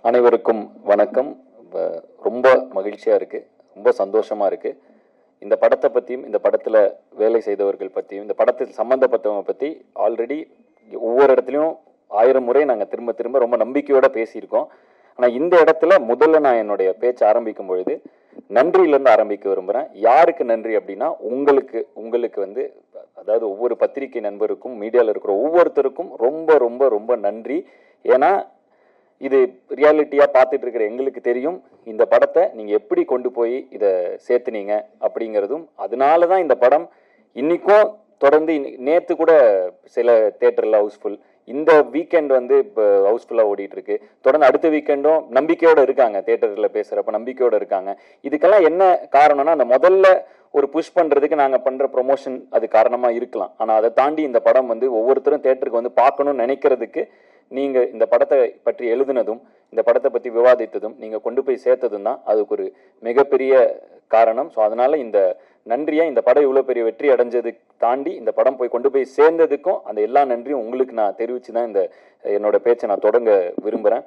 அனைவருக்கும் வணக்கம். ரொம்ப மகிழ்ச்சியாக இருக்குது, ரொம்ப சந்தோஷமாக இருக்குது. இந்த படத்தை பற்றியும் இந்த படத்தில் வேலை செய்தவர்கள் பற்றியும் இந்த படத்தில் சம்மந்தப்பட்டவங்க பற்றி ஆல்ரெடி ஒவ்வொரு இடத்துலையும் 1000 முறை நாங்கள் திரும்ப திரும்ப ரொம்ப நம்பிக்கையோடு பேசியிருக்கோம். ஆனால் இந்த இடத்துல முதல்ல நான் என்னுடைய பேச்சு ஆரம்பிக்கும் பொழுது நன்றியிலேருந்து ஆரம்பிக்க விரும்புகிறேன். யாருக்கு நன்றி அப்படின்னா உங்களுக்கு வந்து அதாவது ஒவ்வொரு பத்திரிகை நண்பருக்கும் மீடியாவில் இருக்கிற ஒவ்வொருத்தருக்கும் ரொம்ப ரொம்ப ரொம்ப நன்றி. ஏன்னா இது ரியாலிட்டியாக பார்த்துட்டு இருக்கிற எங்களுக்கு தெரியும் இந்த படத்தை நீங்கள் எப்படி கொண்டு போய் இதை சேர்த்துனீங்க அப்படிங்கிறதும். அதனால தான் இந்த படம் இன்றைக்கும் தொடர்ந்து நேற்று கூட சில தேட்டரில் ஹவுஸ்ஃபுல், இந்த வீக்கெண்ட் வந்து இப்போ ஹவுஸ்ஃபுல்லாக ஓடிட்டுருக்கு. தொடர்ந்து அடுத்த வீக்கெண்டும் நம்பிக்கையோடு இருக்காங்க, தேட்டரில் பேசுகிறப்ப நம்பிக்கையோடு இருக்காங்க. இதுக்கெல்லாம் என்ன காரணம்னா அந்த முதல்ல ஒரு புஷ் பண்ணுறதுக்கு நாங்கள் பண்ணுற ப்ரொமோஷன் அது காரணமாக இருக்கலாம். ஆனால் அதை தாண்டி இந்த படம் வந்து ஒவ்வொருத்தரும் தேட்டருக்கு வந்து பார்க்கணும்னு நினைக்கிறதுக்கு நீங்கள் இந்த படத்தை பற்றி எழுதுனதும் இந்த படத்தை பற்றி விவாதித்ததும் நீங்கள் கொண்டு போய் சேர்த்ததும் தான் அதுக்கு ஒரு மிகப்பெரிய காரணம். ஸோ அதனால் இந்த நன்றியை இந்த படம் இவ்வளோ பெரிய வெற்றி அடைஞ்சதுக்கு தாண்டி இந்த படம் போய் கொண்டு போய் சேர்ந்ததுக்கும் அந்த எல்லா நன்றியும் உங்களுக்கு நான் தெரிவித்து தான் என்னோட பேச்சை நான் தொடங்க விரும்புகிறேன்.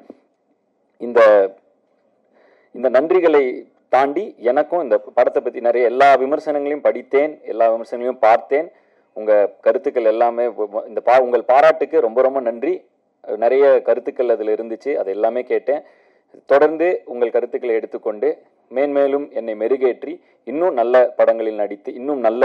இந்த நன்றிகளை தாண்டி எனக்கும் இந்த படத்தை பற்றி நிறைய எல்லா விமர்சனங்களையும் படித்தேன், எல்லா விமர்சனங்களையும் பார்த்தேன். உங்கள் கருத்துக்கள் எல்லாமே உங்கள் பாராட்டுக்கு ரொம்ப ரொம்ப நன்றி. நிறைய கருத்துக்கள் அதில் இருந்துச்சு, அது எல்லாமே கேட்டேன். தொடர்ந்து உங்கள் கருத்துக்களை எடுத்துக்கொண்டு மேன்மேலும் என்னை மெருகேற்றி இன்னும் நல்ல படங்களில் நடித்து இன்னும் நல்ல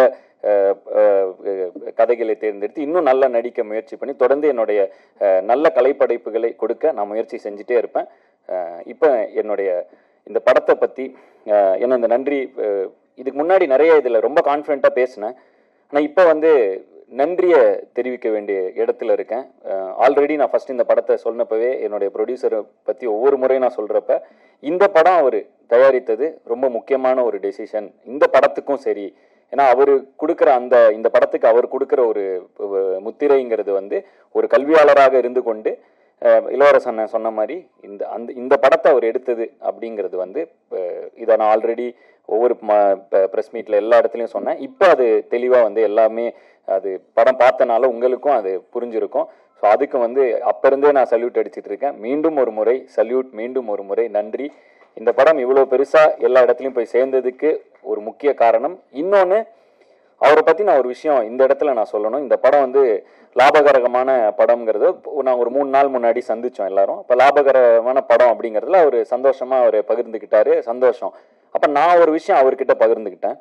கதைகளை தேர்ந்தெடுத்து இன்னும் நல்லா நடிக்க முயற்சி பண்ணி தொடர்ந்து என்னுடைய நல்ல கலைப்படைப்புகளை கொடுக்க நான் முயற்சி செஞ்சுட்டே இருப்பேன். இப்போ என்னுடைய இந்த படத்தை பற்றி என்ன இந்த நன்றி இதுக்கு முன்னாடி நிறைய இதில் ரொம்ப கான்ஃபிடென்ட்டாக பேசினேன். ஆனால் இப்போ வந்து நன்றியை தெரிவிக்க வேண்டிய இடத்துல இருக்கேன். ஆல்ரெடி நான் ஃபஸ்ட் இந்த படத்தை சொன்னப்பவே என்னுடைய ப்ரொடியூசரை பற்றி ஒவ்வொரு முறையும் நான் சொல்கிறப்ப இந்த படம் அவர் தயாரித்தது ரொம்ப முக்கியமான ஒரு டெசிஷன் இந்த படத்துக்கும் சரி. ஏன்னா அவர் கொடுக்குற இந்த படத்துக்கு அவர் கொடுக்குற ஒரு முத்திரைங்கிறது வந்து ஒரு கல்வியாளராக இருந்து கொண்டு இளவரசன் சொன்ன மாதிரி இந்த படத்தை அவர் எடுத்தது அப்படிங்கிறது வந்து இதை நான் ஆல்ரெடி ஒவ்வொரு ப்ரெஸ் மீட்டில் எல்லா இடத்துலையும் சொன்னேன். இப்போ அது தெளிவாக வந்து எல்லாமே அது படம் பார்த்தனால உங்களுக்கும் அது புரிஞ்சிருக்கும். ஸோ அதுக்கு வந்து அப்போ இருந்தே நான் சல்யூட் அடிச்சுட்டு இருக்கேன். மீண்டும் ஒரு முறை சல்யூட், மீண்டும் ஒரு முறை நன்றி. இந்த படம் இவ்வளோ பெருசாக எல்லா இடத்துலையும் போய் சேர்ந்ததுக்கு ஒரு முக்கிய காரணம். இன்னொன்று, அவரை பற்றி நான் ஒரு விஷயம் இந்த இடத்துல நான் சொல்லணும். இந்த படம் வந்து லாபகரமான படம்ங்கிறது நான் ஒரு 3 நாள் முன்னாடி சந்தித்தோம் எல்லாரும். இப்போ லாபகரமான படம் அப்படிங்கிறதுல அவர் சந்தோஷமாக அவர் பகிர்ந்துக்கிட்டாரு, சந்தோஷம். அப்போ நான் ஒரு விஷயம் அவர்கிட்ட பகிர்ந்துக்கிட்டேன்.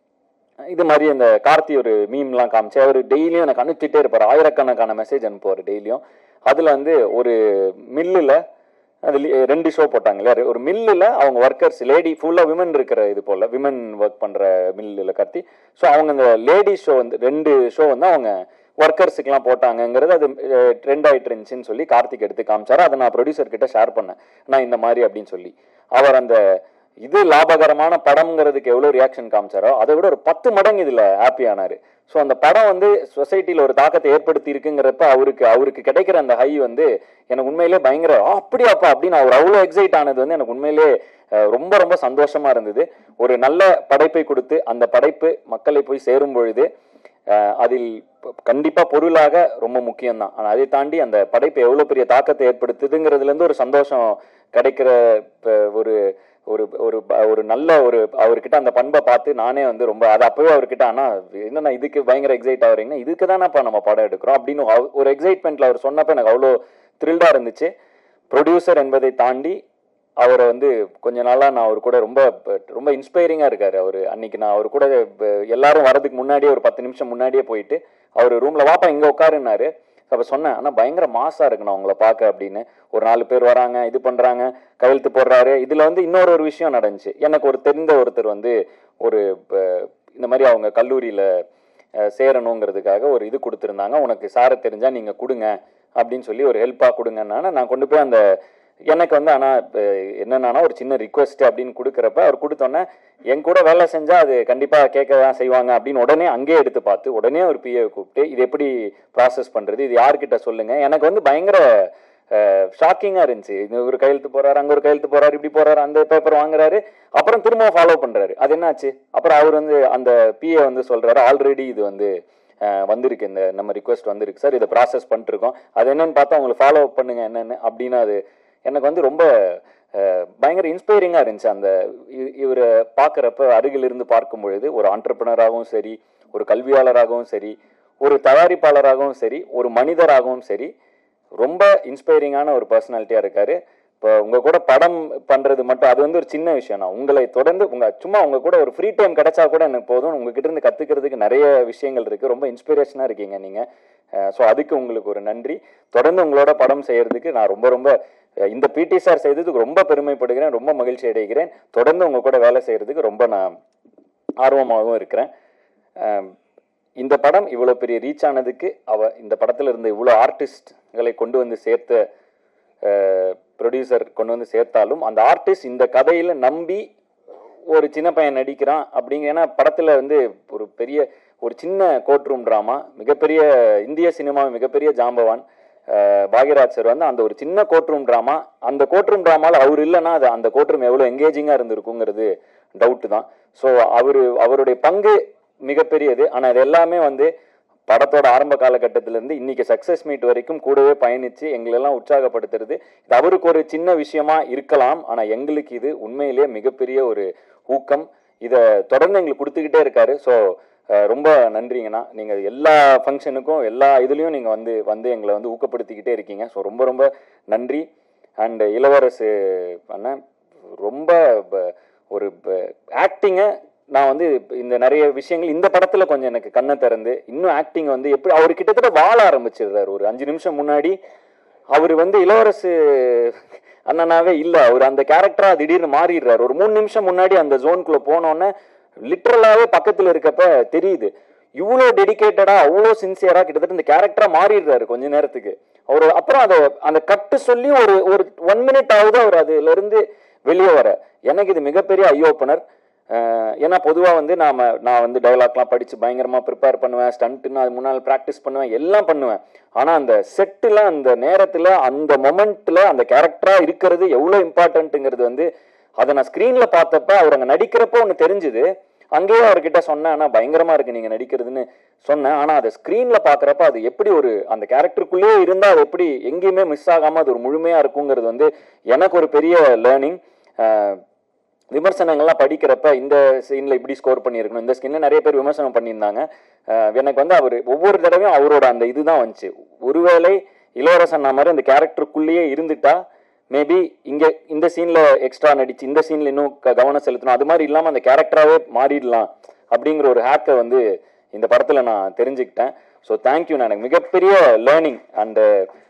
இது மாதிரி இந்த கார்த்தி ஒரு மீம்லாம் காமிச்சு அவர் டெய்லியும் எனக்கு அனுப்பிச்சிட்டே இருப்பார், ஆயிரக்கணக்கான மெசேஜ் அனுப்புவார் டெய்லியும். அதில் வந்து ஒரு மில்லில் அது 2 ஷோ போட்டாங்க இல்லையா, ஒரு மில்லில் அவங்க ஒர்க்கர்ஸ் லேடி ஃபுல்லாக விமன் இருக்கிற இது போல் விமன் ஒர்க் பண்ணுற மில்லில் கார்த்தி. ஸோ அவங்க இந்த லேடி ஷோ வந்து 2 ஷோ வந்து அவங்க ஒர்க்கர்ஸுக்கெலாம் போட்டாங்கங்கிறது அது ட்ரெண்ட் ஆகிட்டு இருந்துச்சுன்னு சொல்லி கார்த்திக் எடுத்து காமிச்சாரு. அதை நான் ப்ரொடியூசர் கிட்ட ஷேர் பண்ணேன், நான் இந்த மாதிரி அப்படின்னு சொல்லி. அவர் அந்த இது லாபகரமான படம்ங்கிறதுக்கு எவ்வளோ ரியாக்ஷன் காமிச்சாரோ அதை விட ஒரு 10 மடங்கு இதில் ஹாப்பி ஆனார். ஸோ அந்த படம் வந்து சொசைட்டியில் ஒரு தாக்கத்தை ஏற்படுத்தி இருக்குங்கிறப்ப அவருக்கு கிடைக்கிற அந்த ஹை வந்து எனக்கு உண்மையிலே பயங்கர அப்படியாப்பா அப்படின்னு அவர் அவ்வளோ எக்ஸைட் ஆனது வந்து எனக்கு உண்மையிலே ரொம்ப ரொம்ப சந்தோஷமாக இருந்தது. ஒரு நல்ல படைப்பை கொடுத்து அந்த படைப்பு மக்களை போய் சேரும் பொழுது அதில் கண்டிப்பாக பொருளாக ரொம்ப முக்கியம்தான். ஆனால் அதை தாண்டி அந்த படைப்பு எவ்வளோ பெரிய தாக்கத்தை ஏற்படுத்துதுங்கிறதுலேருந்து ஒரு சந்தோஷம் கிடைக்கிற ஒரு ஒரு ஒரு ஒரு நல்ல ஒரு அவர்கிட்ட அந்த பண்பை பார்த்து நானே வந்து ரொம்ப அது அப்பவே அவர்கிட்ட ஆனால் என்னன்னா இதுக்கு பயங்கர எக்ஸைட் ஆகுறீங்கன்னா இதுக்கு தானேப்பா நம்ம படம் எடுக்கிறோம் அப்படின்னு ஒரு எக்ஸைட்மெண்ட்டில் அவர் சொன்னப்போ எனக்கு அவ்வளோ த்ரில்டாக இருந்துச்சு. ப்ரொடியூசர் என்பதை தாண்டி அவரை வந்து கொஞ்ச நாளாக நான் அவர் கூட ரொம்ப ரொம்ப இன்ஸ்பைரிங்காக இருக்கார். அவர் அன்னைக்கு நான் அவர் கூட எல்லாரும் வரதுக்கு முன்னாடியே ஒரு 10 நிமிஷம் முன்னாடியே போயிட்டு அவர் ரூமில் வாப்பா இங்கே உட்காருன்னாரு. அப்போ சொன்னேன், ஆனால் பயங்கர மாசாக இருக்குண்ணா உங்களை பார்க்க அப்படின்னு. ஒரு 4 பேர் வராங்க, இது பண்ணுறாங்க, கையெழுத்து போடுறாரு. இதில் வந்து இன்னொரு விஷயம் நடந்துச்சு. எனக்கு ஒரு தெரிந்த ஒருத்தர் வந்து ஒரு இந்த மாதிரி அவங்க கல்லூரியில் சேரணுங்கிறதுக்காக ஒரு இது கொடுத்துருந்தாங்க, உனக்கு சாரை தெரிஞ்சால் நீங்கள் கொடுங்க அப்படின்னு சொல்லி ஒரு ஹெல்ப்பாக கொடுங்கன்னா நான் கொண்டு போய் அந்த எனக்கு வந்து ஆனால் என்னென்னா ஒரு சின்ன ரிக்வெஸ்ட் அப்படின்னு கொடுக்குறப்ப அவர் கொடுத்தோன்னே என் கூட வேலை செஞ்சால் அது கண்டிப்பாக கேட்க தான் செய்வாங்க அப்படின்னு உடனே அங்கேயே எடுத்து பார்த்து உடனே ஒரு பிஏ கூப்பிட்டு இது எப்படி ப்ராசஸ் பண்ணுறது, இது யார்கிட்ட சொல்லுங்கள். எனக்கு வந்து பயங்கர ஷாக்கிங்காக இருந்துச்சு. இது ஒரு கையெழுத்து போகிறாரு, அங்கே ஒரு கையெழுத்து போகிறாரு, இப்படி போகிறாரு, அந்த பேப்பர் வாங்குறாரு, அப்புறம் திரும்ப ஃபாலோ பண்ணுறாரு. அது என்னாச்சு? அப்புறம் அவர் வந்து அந்த பிஏ வந்து சொல்கிறாரு, ஆல்ரெடி இது வந்து வந்திருக்கு, இந்த நம்ம ரிக்வெஸ்ட் வந்திருக்கு சார், இதை ப்ராசஸ் பண்ணிட்டுருக்கோம், அது என்னன்னு பார்த்தா அவங்களை ஃபாலோ பண்ணுங்க என்னென்னு அப்படின்னு. அது எனக்கு வந்து ரொம்ப பயங்கர இன்ஸ்பைரிங்காக இருந்துச்சு. அந்த இவரை பார்க்குறப்ப அருகிலிருந்து பார்க்கும் பொழுது ஒரு ஆண்டர்பிரனராகவும் சரி, ஒரு கல்வியாளராகவும் சரி, ஒரு தயாரிப்பாளராகவும் சரி, ஒரு மனிதராகவும் சரி, ரொம்ப இன்ஸ்பைரிங்கான ஒரு பர்சனாலிட்டியாக இருக்காரு. இப்போ உங்கள் கூட படம் பண்ணுறது மட்டும் அது வந்து ஒரு சின்ன விஷயம் தான். உங்களை தொடர்ந்து சும்மா உங்கள் கூட ஒரு ஃப்ரீ டைம் கிடைச்சா கூட எனக்கு போதும். உங்ககிட்ட இருந்து கற்றுக்கிறதுக்கு நிறைய விஷயங்கள் இருக்குது. ரொம்ப இன்ஸ்பிரேஷனாக இருக்கீங்க நீங்கள். ஸோ அதுக்கு உங்களுக்கு ஒரு நன்றி. தொடர்ந்து உங்களோட படம் செய்கிறதுக்கு நான் ரொம்ப ரொம்ப இந்த பிடி சார் செய்ததுக்கு ரொம்ப பெருமைப்படுகிறேன், ரொம்ப மகிழ்ச்சி அடைகிறேன். தொடர்ந்து உங்கள் கூட வேலை செய்கிறதுக்கு ரொம்ப நான் ஆர்வமாகவும் இருக்கிறேன். இந்த படம் இவ்வளோ பெரிய ரீச் ஆனதுக்கு இந்த படத்தில் இருந்த இவ்வளோ ஆர்டிஸ்ட்களை கொண்டு வந்து சேர்த்த ப்ரொடியூசர் கொண்டு வந்து சேர்த்தாலும் அந்த ஆர்டிஸ்ட் இந்த கதையில் நம்பி ஒரு சின்ன பையன் நடிக்கிறான் அப்படிங்க. ஏன்னா படத்தில் வந்து ஒரு சின்ன கோர்ட் ரூம் ட்ராமா, மிகப்பெரிய இந்திய சினிமா மிகப்பெரிய ஜாம்பவான் பாக்யராஜ் சார் வந்து அந்த ஒரு சின்ன கோர்ட் ரூம் ட்ராமா, அந்த கோர்ட் ரூம் ட்ராமாவில் அவர் இல்லைன்னா அது அந்த கோர்ட் ரூம் எவ்வளோ எங்கேஜிங்காக இருந்திருக்குங்கிறது டவுட்டு தான். ஸோ அவருடைய பங்கு மிகப்பெரியது. ஆனால் இது எல்லாமே வந்து படத்தோட ஆரம்ப காலகட்டத்திலேருந்து இன்னைக்கு சக்ஸஸ் மீட் வரைக்கும் கூடவே பயணித்து எங்களெல்லாம் உற்சாகப்படுத்துறது. இது அவருக்கு ஒரு சின்ன விஷயமா இருக்கலாம், ஆனால் எங்களுக்கு இது உண்மையிலேயே மிகப்பெரிய ஒரு ஊக்கம். இதை தொடர்ந்து எங்களுக்கு கொடுத்துக்கிட்டே இருக்காரு. ஸோ ரொம்ப நன்றிங்கண்ணா. நீங்கள் எல்லா ஃபங்க்ஷனுக்கும் எல்லா இதுலேயும் நீங்கள் வந்து எங்களை வந்து ஊக்கப்படுத்திக்கிட்டே இருக்கீங்க. ஸோ ரொம்ப ரொம்ப நன்றி. அண்ட் இளவரசு அண்ணன் ரொம்ப ஒரு ஆக்டிங்கை நான் வந்து இந்த நிறைய விஷயங்கள் இந்த படத்தில் கொஞ்சம் எனக்கு கண்ணை திறந்து இன்னும் ஆக்டிங் வந்து எப்படி அவர் கிட்டத்தட்ட வாழ ஆரம்பிச்சிடுறாரு. ஒரு 5 நிமிஷம் முன்னாடி அவர் வந்து இளவரசு அண்ணனாவே இல்லை, அவர் அந்த கேரக்டரா திடீர்னு மாறிடுறாரு. ஒரு 3 நிமிஷம் முன்னாடி அந்த ஜோனுக்குள்ள போனோன்னே லிட்டரலாவே பக்கத்தில் இருக்கப்ப தெரியுது இவ்வளோ டெடிக்கேட்டடா அவ்வளோ சின்சியரா கிட்டத்தட்ட இந்த கேரக்டரா மாறிடுறாரு கொஞ்ச நேரத்துக்கு. அவர் அப்புறம் அந்த கட்டு சொல்லி ஒரு 1 மினிட் ஆகுது அவர் அதுல இருந்து வெளியே வர. எனக்கு இது மிகப்பெரிய ஐ ஓப்பனர். ஏன்னா பொதுவாக வந்து நான் வந்து டைலாக்லாம் படித்து பயங்கரமாக ப்ரிப்பேர் பண்ணுவேன், ஸ்டண்ட்டுன்னு அது முன்னால் ப்ராக்டிஸ் பண்ணுவேன், எல்லாம் பண்ணுவேன். ஆனால் அந்த செட்டில் அந்த நேரத்தில் அந்த மொமெண்ட்டில் அந்த கேரக்டராக இருக்கிறது எவ்வளோ இம்பார்ட்டன்ட்டுங்கிறது வந்து அதை நான் ஸ்க்ரீனில் பார்த்தப்ப அவர் அங்கே நடிக்கிறப்போ ஒன்று தெரிஞ்சுது. அங்கேயே அவர்கிட்ட சொன்னேன், ஆனால் பயங்கரமாக இருக்குது நீங்கள் நடிக்கிறதுன்னு சொன்னேன். ஆனால் அதை ஸ்க்ரீனில் பார்க்குறப்ப அது எப்படி அந்த கேரக்டருக்குள்ளேயே இருந்தால் அது எப்படி எங்கேயுமே மிஸ் ஆகாமல் அது ஒரு முழுமையாக இருக்குங்கிறது வந்து எனக்கு ஒரு பெரிய லேர்னிங். விமர்சனங்கள்லாம் படிக்கிறப்ப இந்த சீனில் இப்படி ஸ்கோர் பண்ணியிருக்கணும், இந்த ஸ்கின்ல நிறைய பேர் விமர்சனம் பண்ணியிருந்தாங்க. எனக்கு வந்து அவர் ஒவ்வொரு தடவையும் அவரோட அந்த இதுதான் வந்துச்சு. ஒருவேளை இளவரசன் மாதிரி அந்த கேரக்டருக்குள்ளேயே இருந்துட்டா மேபி இந்த சீன்ல எக்ஸ்ட்ரா நடிச்சு இந்த சீன்ல இன்னும் கவனம் செலுத்தணும், அது மாதிரி இல்லாமல் அந்த கேரக்டராகவே மாறிடலாம் அப்படிங்கிற ஒரு ஹேக்கை வந்து இந்த படத்தில் நான் தெரிஞ்சுக்கிட்டேன். So thank you. நான் எனக்கு மிகப்பெரிய லேர்னிங். அந்த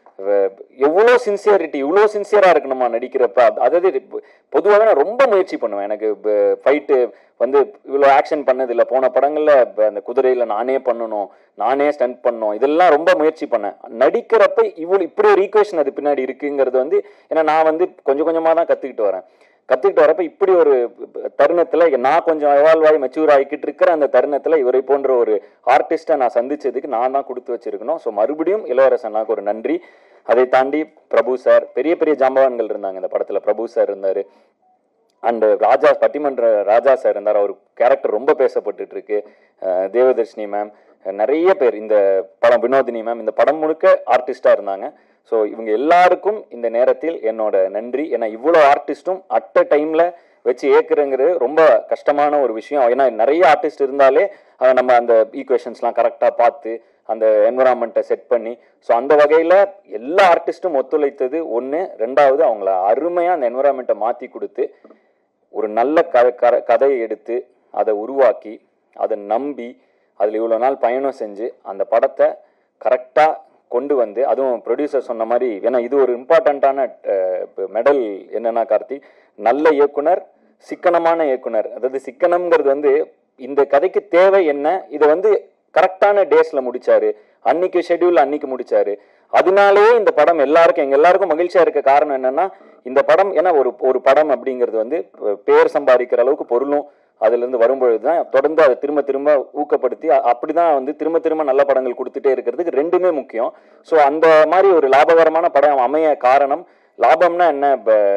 எவ்வளோ சின்சியரிட்டி இவ்வளோ சின்சியராக இருக்கணுமா நடிக்கிறப்ப. அதாவது பொதுவாக நான் ரொம்ப முயற்சி பண்ணுவேன். எனக்கு ஃபைட்டு வந்து இவ்வளோ ஆக்ஷன் பண்ணதில்லை. போன படங்களில் அந்த குதிரையில் நானே பண்ணணும், நானே ஸ்டண்ட் பண்ணணும், இதெல்லாம் ரொம்ப முயற்சி பண்ணேன். நடிக்கிறப்ப இப்படி ஒரு ஈக்குவேஷன் அது பின்னாடி இருக்குங்கிறது வந்து ஏன்னா நான் வந்து கொஞ்சம் கொஞ்சமாக தான் கற்றுக்கிட்டு வரப்ப இப்படி ஒரு தருணத்தில் நான் கொஞ்சம் எவால்வ் ஆகி மெச்சூர் ஆகிக்கிட்டு இருக்கிற அந்த தருணத்தில் இவரை போன்ற ஒரு ஆர்டிஸ்ட்டை நான் சந்திச்சதுக்கு நான் தான் கொடுத்து வச்சிருக்கணும். ஸோ மறுபடியும் இளவரசனாக்கு ஒரு நன்றி. அதை தாண்டி பிரபு சார், பெரிய பெரிய ஜாம்பவான்கள் இருந்தாங்க இந்த படத்தில். பிரபு சார் இருந்தார், அண்ட் பட்டிமன்ற ராஜா சார் இருந்தார். அவர் கேரக்டர் ரொம்ப பேசப்பட்டு இருக்கு. தேவதர்ஷினி மேம், நிறைய பேர் இந்த படம், வினோதினி மேம், இந்த படம் முழுக்க ஆர்டிஸ்டாக இருந்தாங்க. ஸோ இவங்க எல்லாருக்கும் இந்த நேரத்தில் என்னோட நன்றி. ஏன்னா இவ்வளோ ஆர்டிஸ்ட்டும் அட் அ டைமில் வச்சு ஏற்கிறங்கிறது ரொம்ப கஷ்டமான ஒரு விஷயம். ஏன்னா நிறைய ஆர்டிஸ்ட் இருந்தாலே நம்ம அந்த ஈக்குவேஷன்ஸ்லாம் கரெக்டாக பார்த்து அந்த என்விரான்மெண்ட்டை செட் பண்ணி, ஸோ அந்த வகையில் எல்லா ஆர்டிஸ்ட்டும் ஒத்துழைத்தது ஒன்று. ரெண்டாவது அவங்கள அருமையாக அந்த என்விரான்மெண்ட்டை மாற்றி கொடுத்து ஒரு நல்ல கதையை எடுத்து அதை உருவாக்கி அதை நம்பி அதில் இவ்வளோ நாள் பயணம் செஞ்சு அந்த படத்தை கரெக்டாக கொண்டு வந்து, அதுவும் ப்ரொடியூசர் சொன்ன மாதிரி, ஏன்னா இது ஒரு இம்பார்ட்டண்ட்டான மெடல் என்னன்னா கார்த்திக், நல்ல இயக்குனர், சிக்கனமான இயக்குனர். அதாவது சிக்கனம்ங்கிறது வந்து இந்த கதைக்கு தேவை என்ன, இதை வந்து கரெக்டான டேஸ்ல முடிச்சாரு, அன்னைக்கு ஷெட்யூல் அன்னைக்கு முடிச்சாரு. அதனாலேயே இந்த படம் எங்க எல்லாருக்கும் மகிழ்ச்சியா இருக்க காரணம் என்னன்னா இந்த படம், ஏன்னா ஒரு படம் அப்படிங்கிறது வந்து பேர் சம்பாதிக்கிற அளவுக்கு பொருளும் அதுல இருந்து வரும்பொழுது தான் தொடர்ந்து அதை திரும்ப ஊக்கப்படுத்தி அப்படிதான் வந்து திரும்ப நல்ல படங்கள் கொடுத்துட்டே இருக்கிறதுக்கு ரெண்டுமே முக்கியம். ஸோ அந்த மாதிரி ஒரு லாபகரமான படம் அமைய காரணம், லாபம்னா என்ன,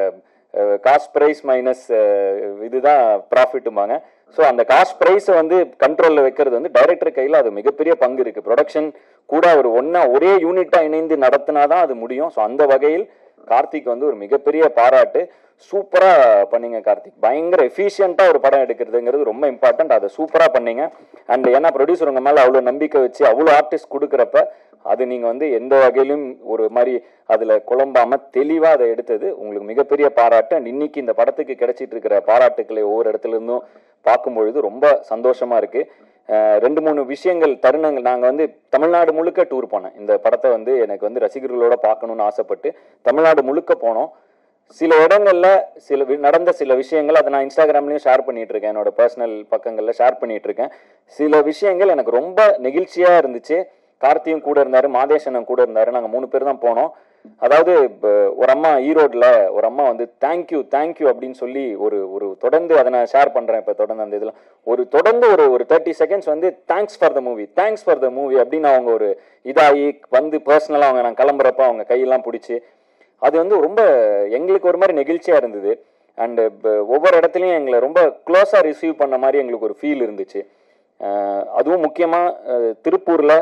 காஸ்ட் பிரைஸ் மைனஸ் இதுதான் ப்ராஃபிட்டுமாங்க. ஸோ அந்த காஸ்ட் ப்ரைஸை வந்து கண்ட்ரோலில் வைக்கிறது வந்து டைரக்டர் கையில் அது மிகப்பெரிய பங்கு இருக்குது. ப்ரொடக்ஷன் கூட ஒரே யூனிட்டாக இணைந்து நடத்தினாதான் அது முடியும். ஸோ அந்த வகையில் கார்த்திக் வந்து ஒரு மிகப்பெரிய பாராட்டு. சூப்பராக பண்ணீங்க கார்த்திக், பயங்கர எஃபிஷியண்ட்டாக ஒரு படம் எடுக்கிறதுங்கிறது ரொம்ப இம்பார்ட்டன்ட். அதை சூப்பராக பண்ணீங்க. அண்ட் ஏன்னா ப்ரொடியூசர் உங்கள் மேலே அவ்வளோ நம்பிக்கை வச்சு அவ்வளோ ஆர்டிஸ்ட் கொடுக்குறப்ப அது நீங்கள் வந்து எந்த வகையிலும் ஒரு மாதிரி அதில் குழம்பாமல் தெளிவாக அதை எடுத்தது உங்களுக்கு மிகப்பெரிய பாராட்டு. அண்ட் இன்னைக்கு இந்த படத்துக்கு கிடைச்சிட்டு இருக்கிற பாராட்டுக்களை ஒவ்வொரு இடத்துல இருந்தும் பார்க்கும்பொழுது ரொம்ப சந்தோஷமாக இருக்குது. 2-3 விஷயங்கள் தருணங்கள், நாங்கள் வந்து தமிழ்நாடு முழுக்க டூர் போனேன். இந்த படத்தை வந்து எனக்கு வந்து ரசிகர்களோட பார்க்கணுன்னு ஆசைப்பட்டு தமிழ்நாடு முழுக்க போனோம். சில இடங்கள்ல நடந்த சில விஷயங்கள் அதை நான் இன்ஸ்டாகிராம்லயும் ஷேர் பண்ணிட்டு இருக்கேன், என்னோட பர்சனல் பக்கங்கள்ல ஷேர் பண்ணிட்டு இருக்கேன். சில விஷயங்கள் எனக்கு ரொம்ப நெகிழ்ச்சியா இருந்துச்சு. கார்த்தியும் கூட இருந்தாரு, மாதேஷனும் கூட இருந்தாரு. நாங்க 3 பேர் தான் போனோம். அதாவது ஒரு அம்மா ஈரோட்ல ஒரு அம்மா வந்து தேங்க்யூ அப்படின்னு சொல்லி ஒரு தொடர்ந்து அதை நான் ஷேர் பண்றேன். இப்ப தொடர்ந்து அந்த இதுல தொடர்ந்து ஒரு 30 செகண்ட்ஸ் வந்து தேங்க்ஸ் ஃபார் த மூவி அப்படின்னு அவங்க ஒரு இதாகி வந்து பர்சனலா அவங்க நான் கிளம்புறப்ப அவங்க கையெல்லாம் பிடிச்சி அது வந்து ரொம்ப எங்களுக்கு ஒரு மாதிரி நெகிழ்ச்சியா இருந்தது. அண்டு ஒவ்வொரு இடத்துலையும் எங்களை ரொம்ப க்ளோஸா ரிசீவ் பண்ண மாதிரி எங்களுக்கு ஒரு ஃபீல் இருந்துச்சு. அதுவும் முக்கியமாக திருப்பூரில்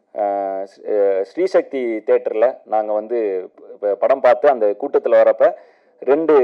ஸ்ரீசக்தி தேட்டரில் நாங்கள் வந்து படம் பார்த்து அந்த கூட்டத்தில் வரப்ப ரெண்டு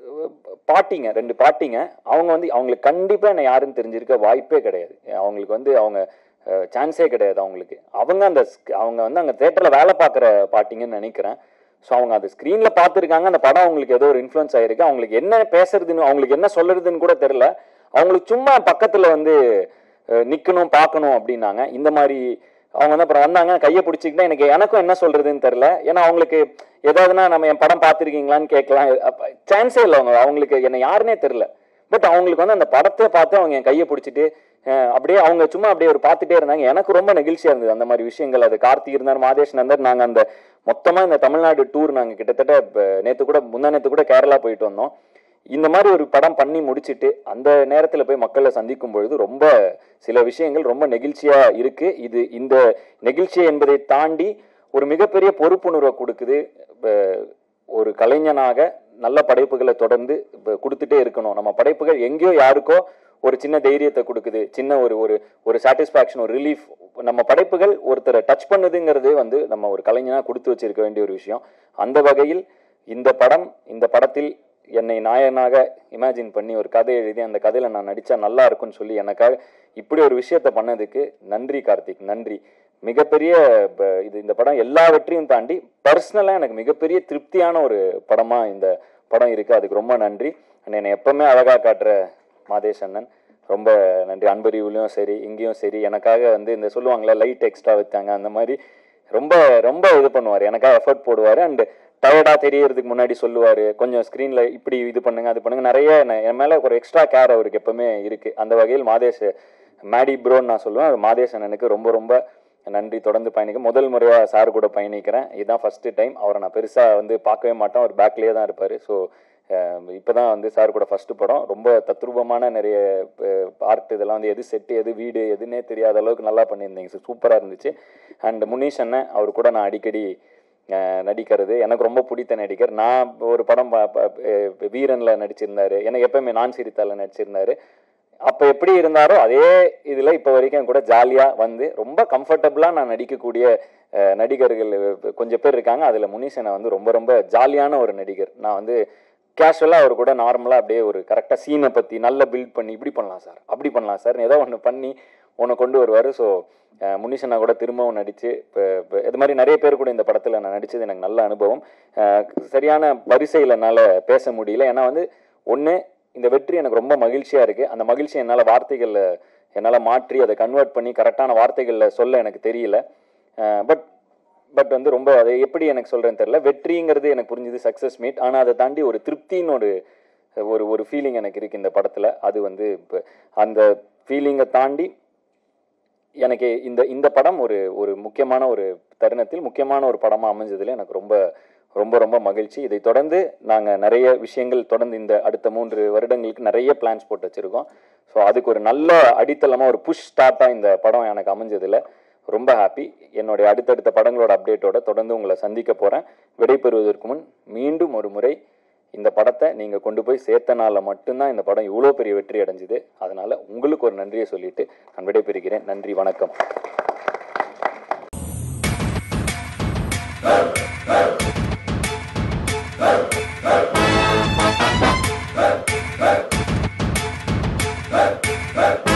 பாட்டிங்க அவங்க வந்து அவங்களுக்கு கண்டிப்பாக என்னை யாருன்னு தெரிஞ்சிருக்க வாய்ப்பே கிடையாது. அவங்களுக்கு வந்து அவங்க சான்ஸே கிடையாது. அவங்க வந்து அங்கே தேட்டரில் வேலை பார்க்குற பாட்டிங்கன்னு நினைக்கிறேன். ஸோ அவங்க அது ஸ்க்ரீனில் பார்த்துருக்காங்க. அந்த படம் அவங்களுக்கு ஏதோ ஒரு இன்ஃப்ளூயன்ஸ் ஆகிருக்கு. அவங்களுக்கு என்ன பேசுறதுன்னு அவங்களுக்கு என்ன சொல்லுறதுன்னு கூட தெரில. அவங்களுக்கு சும்மா பக்கத்தில் வந்து நிற்கணும் பார்க்கணும் அப்படின்னாங்க. இந்த மாதிரி அவங்க வந்து அப்புறம் வந்தாங்க, கையை பிடிச்சிக்கிட்டா எனக்கும் என்ன சொல்றதுன்னு தெரில. ஏன்னா அவங்களுக்கு ஏதாவதுனா நம்ம என் படம் பார்த்துருக்கீங்களான்னு கேட்கலாம், சான்ஸே இல்லை. அவங்களுக்கு என்ன யாருன்னே தெரில. பட் அவங்களுக்கு வந்து அந்த படத்தை பார்த்து அவங்க என் கையை பிடிச்சிட்டு அப்படியே அவங்க சும்மா அப்படியே ஒரு பார்த்துட்டே இருந்தாங்க. எனக்கு ரொம்ப நெகிழ்ச்சியா இருந்தது அந்த மாதிரி விஷயங்கள். அது கார்த்திக் இருந்தார், மாதேஷன் இருந்தார். நாங்கள் அந்த மொத்தமாக இந்த தமிழ்நாடு டூர் நாங்கள் கிட்டத்தட்ட முந்தா நேற்று கூட கேரளா போயிட்டு வந்தோம். இந்த மாதிரி ஒரு படம் பண்ணி முடிச்சுட்டு அந்த நேரத்தில் போய் மக்களை சந்திக்கும் பொழுது ரொம்ப சில விஷயங்கள் ரொம்ப நெகிழ்ச்சியா இருக்கு. இந்த நெகிழ்ச்சி என்பதை தாண்டி ஒரு மிகப்பெரிய பொறுப்புணர்வை கொடுக்குது. ஒரு கலைஞனாக நல்ல படைப்புகளை தொடர்ந்து கொடுத்துட்டே இருக்கணும். நம்ம படைப்புகள் எங்கேயோ யாருக்கோ ஒரு சின்ன தைரியத்தை கொடுக்குது, சின்ன ஒரு சாட்டிஸ்ஃபேக்ஷன், ஒரு ரிலீஃப். நம்ம படைப்புகள் ஒருத்தரை டச் பண்ணுதுங்கிறதே வந்து நம்ம ஒரு கலைஞனா கொடுத்து வச்சிருக்க வேண்டிய ஒரு விஷயம். அந்த வகையில் இந்த படத்தில் என்னை நாயனாக இமேஜின் பண்ணி ஒரு கதை எழுதி அந்த கதையில நான் நடிச்சா நல்லா இருக்கும்னு சொல்லி எனக்காக இப்படி ஒரு விஷயத்த பண்ணதுக்கு நன்றி கார்த்திக், நன்றி. மிகப்பெரிய இந்த படம் எல்லாவற்றையும் தாண்டி பர்சனலா எனக்கு மிகப்பெரிய திருப்தியான ஒரு படமா இந்த படம் இருக்கு. அதுக்கு ரொம்ப நன்றி. என்னை எப்பவுமே அழகா காட்டுற மாதேஷ் அண்ணன் ரொம்ப நன்றி. அன்பறிவுலையும் சரி இங்கேயும் சரி எனக்காக வந்து இந்த சொல்லுவாங்களே லைட் எக்ஸ்ட்ரா வச்சாங்க அந்த மாதிரி ரொம்ப ரொம்ப இது பண்ணுவார், எனக்காக எஃபர்ட் போடுவார். அண்ட் டயர்டா தெரியறதுக்கு முன்னாடி சொல்லுவார், கொஞ்சம் ஸ்க்ரீன்ல இப்படி இது பண்ணுங்க அது பண்ணுங்க, நிறைய என் மேல ஒரு எக்ஸ்ட்ரா கேர் அவருக்கு எப்பவுமே இருக்கு. அந்த வகையில் மாதேஷ் மேடி ப்ரோன்னு நான் சொல்லுவேன். மாதேஷ் அண்ணனுக்கு ரொம்ப ரொம்ப நன்றி. தொடர்ந்து பயணிக்க முதல் முறையாக சார் கூட பயணிக்கிறேன். இதுதான் ஃபர்ஸ்ட் டைம். அவரை நான் பெருசா வந்து பார்க்கவே மாட்டேன், அவர் பேக்லேயே தான் இருப்பார். ஸோ இப்போதான் வந்து சார் கூட ஃபர்ஸ்ட் படம். ரொம்ப தத்ரூபமான நிறைய ஆர்ட் இதெல்லாம் வந்து எது செட்டு எது வீடு எதுன்னே தெரியாத அளவுக்கு நல்லா பண்ணியிருந்தீங்க, சூப்பராக இருந்துச்சு. அண்ட் முனீஷ் அண்ணன் அவர் கூட நான் அடிக்கடி நடிக்கிறது எனக்கு ரொம்ப பிடித்த நடிகர். நான் ஒரு படம் வீரன்ல நடிச்சிருந்தாரு, எனக்கு எப்பவுமே நான் சிரித்தால நடிச்சிருந்தாரு. அப்போ எப்படி இருந்தாரோ அதே இதில் இப்போ வரைக்கும் கூட ஜாலியாக வந்து ரொம்ப கம்ஃபர்டபுளாக நான் நடிக்கக்கூடிய நடிகர்கள் கொஞ்சம் பேர் இருக்காங்க. அதில் முனீஷனை வந்து ரொம்ப ரொம்ப ஜாலியான ஒரு நடிகர். நான் வந்து கேஷுவலாக அவர் கூட நார்மலாக அப்படியே ஒரு கரெக்டாக சீனை பற்றி நல்லா பில்ட் பண்ணி இப்படி பண்ணலாம் சார் அப்படி பண்ணலாம் சார் ஏதோ ஒன்று பண்ணி ஒன்று கொண்டு வருவார். ஸோ முனிஷனா கூட திரும்பவும் நடித்து இப்போ இது மாதிரி நிறைய பேர் கூட இந்த படத்தில் நான் நடித்தது எனக்கு நல்ல அனுபவம். சரியான வரிசையில் என்னால் பேச முடியல. ஏன்னா வந்து ஒன்று இந்த வெற்றி எனக்கு ரொம்ப மகிழ்ச்சியாக இருக்குது. அந்த மகிழ்ச்சி என்னால் மாற்றி அதை கன்வெர்ட் பண்ணி கரெக்டான வார்த்தைகளில் சொல்ல எனக்கு தெரியல. பட் வந்து ரொம்ப அதை எப்படி எனக்கு சொல்கிறேன்னு தெரியல. வெற்றிங்கிறது எனக்கு புரிஞ்சுது, சக்ஸஸ் மீட். ஆனால் அதை தாண்டி ஒரு திருப்தின்னு ஒரு ஃபீலிங் எனக்கு இருக்குது இந்த படத்தில். அது வந்து இப்போ அந்த ஃபீலிங்கை தாண்டி எனக்கு இந்த படம் ஒரு முக்கியமான ஒரு தருணத்தில் முக்கியமான ஒரு படமாக அமைஞ்சதில் எனக்கு ரொம்ப ரொம்ப ரொம்ப மகிழ்ச்சி. இதை தொடர்ந்து நாங்கள் நிறைய விஷயங்கள் தொடர்ந்து இந்த அடுத்த 3 வருடங்களுக்கு நிறைய பிளான்ஸ் போட்டு வச்சுருக்கோம். ஸோ அதுக்கு ஒரு நல்ல அடித்தளமாக ஒரு புஷ் ஸ்டார்ட்டாக இந்த படம் எனக்கு அமைஞ்சதில் ரொம்ப ஹாப்பி. என்னுடைய அடுத்தடுத்த படங்களோட அப்டேட்டோட தொடர்ந்து உங்களை சந்திக்க போகிறேன். விடைபெறுவதற்கு முன் மீண்டும் ஒரு முறை இந்த படத்தை நீங்கள் கொண்டு போய் சேர்த்தனால மட்டும்தான் இந்த படம் இவ்வளோ பெரிய வெற்றி அடைஞ்சுது. அதனால் உங்களுக்கு ஒரு நன்றியை சொல்லிட்டு நான் விடைபெறுகிறேன். நன்றி, வணக்கம். Hey!